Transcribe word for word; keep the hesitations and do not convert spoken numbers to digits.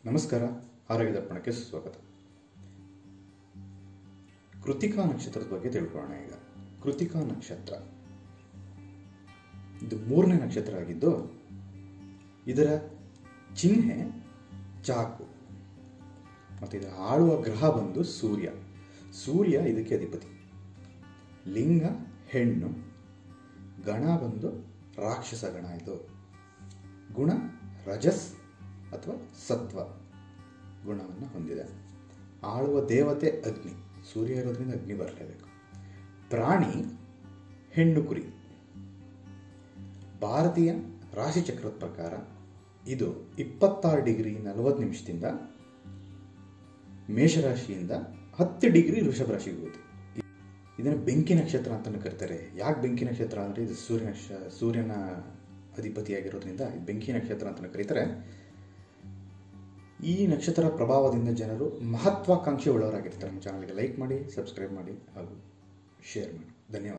ನಮಸ್ಕಾರ. ಆರೋಗ್ಯ ದರ್ಪಣಕ್ಕೆ ಸ್ವಾಗತ. ಕೃತಿಕಾ ನಕ್ಷತ್ರದ ಬಗ್ಗೆ ತಿಳ್ಕೊಳ್ಳೋಣ. ಈಗ ಕೃತಿಕಾ ನಕ್ಷತ್ರ ಇದು ಮೂರನೇ ನಕ್ಷತ್ರ ಆಗಿದ್ದು, ಇದರ ಚಿಹ್ನೆ ಚಾಕು ಮತ್ತು ಇದರ ಆಳುವ ಗ್ರಹ ಬಂದು ಸೂರ್ಯ. ಸೂರ್ಯ ಇದಕ್ಕೆ ಅಧಿಪತಿ. ಲಿಂಗ ಹೆಣ್ಣು, ಗಣ ಬಂದು ರಾಕ್ಷಸ ಗಣ. ಇದು ಗುಣ ರಜಸ್ ಅಥವಾ ಸತ್ವ ಗುಣವನ್ನು ಹೊಂದಿದೆ. ಆಳುವ ದೇವತೆ ಅಗ್ನಿ. ಸೂರ್ಯ ಇರೋದ್ರಿಂದ ಅಗ್ನಿ ಬರಲೇಬೇಕು. ಪ್ರಾಣಿ ಹೆಣ್ಣು ಕುರಿ. ಭಾರತೀಯ ರಾಶಿಚಕ್ರದ ಪ್ರಕಾರ ಇದು ಇಪ್ಪತ್ತಾರು ಡಿಗ್ರಿ ನಲವತ್ತು ನಿಮಿಷದಿಂದ ಮೇಷರಾಶಿಯಿಂದ ಹತ್ತು ಡಿಗ್ರಿ ವೃಷಭ ರಾಶಿಗೆ ಹೋಗುತ್ತೆ. ಇದನ್ನು ಬೆಂಕಿ ನಕ್ಷತ್ರ ಅಂತಲೂ ಕರೀತಾರೆ. ಯಾಕೆ ಬೆಂಕಿ ನಕ್ಷತ್ರ ಅಂದರೆ ಇದು ಸೂರ್ಯ ನಕ್ಷ ಸೂರ್ಯನ ಅಧಿಪತಿಯಾಗಿರೋದ್ರಿಂದ ಇದು ಬೆಂಕಿ ನಕ್ಷತ್ರ ಅಂತಲೂ ಕರೀತಾರೆ. ಈ ನಕ್ಷತ್ರ ಪ್ರಭಾವದಿಂದ ಜನರು ಮಹತ್ವಾಕಾಂಕ್ಷೆ ಉಳ್ಳವರಾಗಿರ್ತಾರೆ. ನಮ್ಮ ಚಾನಲ್ಗೆ ಲೈಕ್ ಮಾಡಿ, ಸಬ್ಸ್ಕ್ರೈಬ್ ಮಾಡಿ ಹಾಗೂ ಶೇರ್ ಮಾಡಿ. ಧನ್ಯವಾದ.